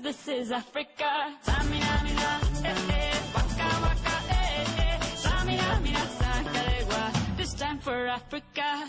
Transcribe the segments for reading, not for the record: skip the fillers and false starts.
this is Africa. Samina, mina, waka, waka, Samina, mina, Sakarewa. This time for Africa.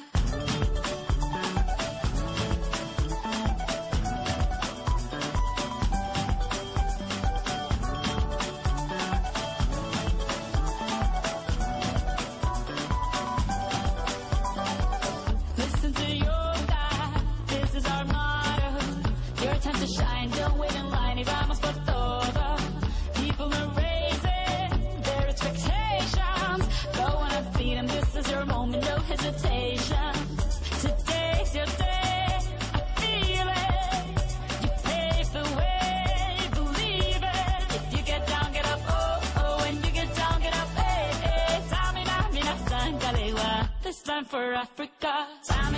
Listen to yoga, this is our motto. Your time to shine, don't wait in line, y vamos por todo. People are raising their expectations. Go on and feed them, this is your moment, no hesitation. Today's your day, I feel it. You pave the way, believe it. If you get down, get up, oh, oh. When you get down, get up, hey, hey. Samina, mina, san, kalewa. This time for Africa. Samina,